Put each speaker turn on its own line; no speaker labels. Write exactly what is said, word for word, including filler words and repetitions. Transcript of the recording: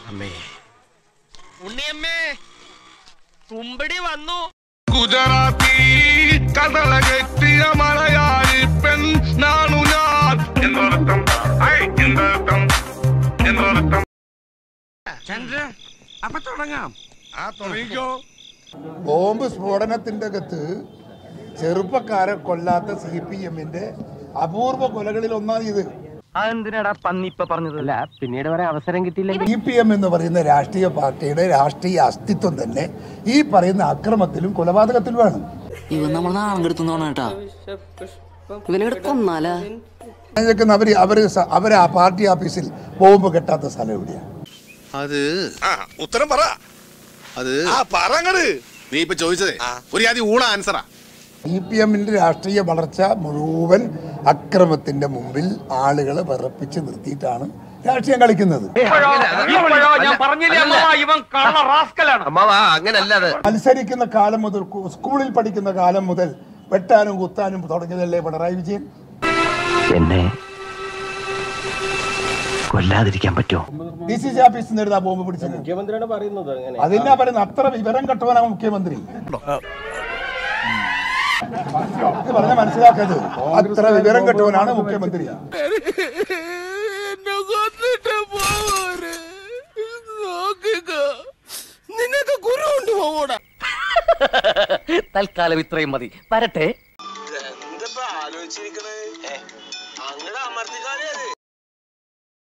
അമ്മേ ഉണ്ണിയമ്മേ കുമ്പടി വന്നു.
ഗുജറാത്തി കടല കെട്ടിയ മലയാളി പെൺ നാണു ഞാൻ എന്നർത്ഥം എന്നർത്ഥം എന്നർത്ഥം.
അപ്പൊ തുടങ്ങാം.
ആ തുടങ്ങിക്കോ.
ബോംബ് സ്ഫോടനത്തിന്റെ അകത്ത് ചെറുപ്പക്കാരെ കൊല്ലാത്ത സി പി എമ്മിന്റെ അപൂർവ കൊലകളിൽ ഒന്നാണ് ഇത്.
അതെന്തിനാടാ പന്നി ഇപ്പൊ പറഞ്ഞതല്ല, പിന്നീട് വരെ അവസരം കിട്ടിയില്ല.
സി പി എം എന്ന് പറയുന്ന രാഷ്ട്രീയ പാർട്ടിയുടെ രാഷ്ട്രീയ അസ്തിത്വം തന്നെ ഈ പറയുന്ന അക്രമത്തിലും കൊലപാതകത്തിലുമാണ്.
ഇവൻ നമ്മൾ നാളെടുത്തോണ കേട്ടാ ഇവനെ കൊന്നാലാ
അവര് അവര് അവര് ആ പാർട്ടി ഓഫീസിൽ ബോംബ് കെട്ടാത്ത സ്ഥലം എവിടെയാണ്?
അത്
ഉത്തരം പറ.
അത്
പറങ്ങട്.
നീ ഇപ്പൊ ചോദിച്ചതേ ഒരു ആദ്യം ഊള ആൻസറാ.
സി പി എമ്മിന്റെ രാഷ്ട്രീയ വളർച്ച മുഴുവൻ അക്രമത്തിന്റെ മുമ്പിൽ ആളുകളെ വിറപ്പിച്ച് നിർത്തിയിട്ടാണ് രാഷ്ട്രീയം കളിക്കുന്നത്. മത്സരിക്കുന്ന കാലം മുതൽ, സ്കൂളിൽ പഠിക്കുന്ന കാലം മുതൽ വെട്ടാനും കുത്താനും തുടങ്ങിയതല്ലേ പിണറായി വിജയൻ?
എന്നെ കൊല്ലാതിരിക്കാൻ പറ്റുമോ?
ഡി സി സി ഓഫീസിൽ നിന്ന് എടുത്താ ബോംബ് പിടിച്ചത് മുഖ്യമന്ത്രിയാണ് പറയുന്നത്. അതിനാ പറയുന്നത് അത്ര വിവരം കെട്ടവനാണ് മുഖ്യമന്ത്രി. പറഞ്ഞ മനസ്സിലാക്കത് അത്ര വിവരം കെട്ടവനാണ് മുഖ്യമന്ത്രി.
തൽക്കാലം ഇത്രയും മതി. വരട്ടെ.
ആലോചിച്ചിരിക്കുന്നത്